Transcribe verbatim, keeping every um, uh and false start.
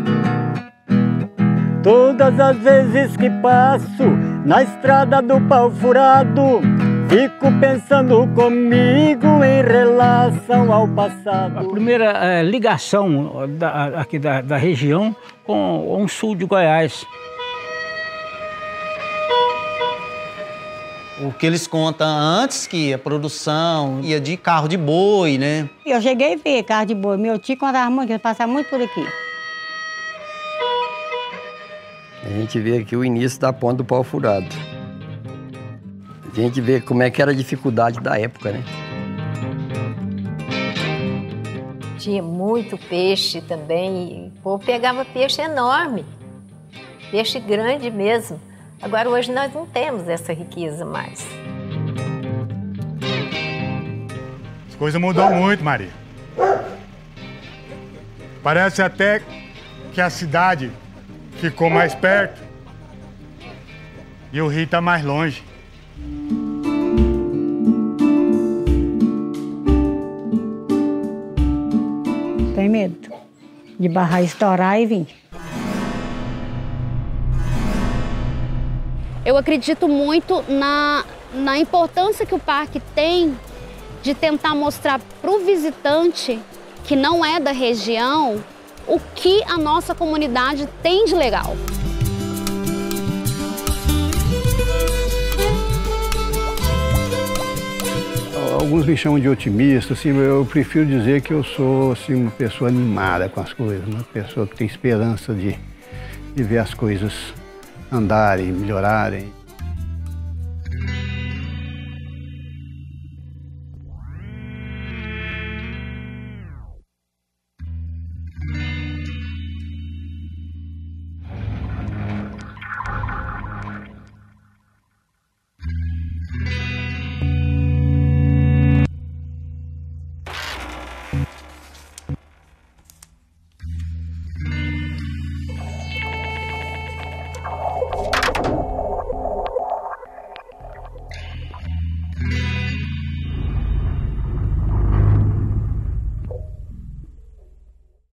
Todas as vezes que passo na estrada do pau furado, fico pensando comigo em relação ao passado. A primeira é, ligação da, aqui da, da região com o sul de Goiás. O que eles contam antes, que a produção ia de carro de boi, né? Eu cheguei a ver carro de boi. Meu tio contava muito, ele passava muito por aqui. A gente vê aqui o início da ponte do pau furado. A gente vê como é que era a dificuldade da época, né? Tinha muito peixe também, e o povo pegava peixe enorme, peixe grande mesmo. Agora hoje nós não temos essa riqueza mais. As coisas mudou muito, Maria. Parece até que a cidade ficou mais perto e o rio está mais longe. Tem medo de barrar, estourar e vir. Eu acredito muito na, na importância que o parque tem de tentar mostrar para o visitante que não é da região o que a nossa comunidade tem de legal. Alguns me chamam de otimista, assim, eu prefiro dizer que eu sou assim, uma pessoa animada com as coisas, uma pessoa que tem esperança de, de ver as coisas andarem, melhorarem.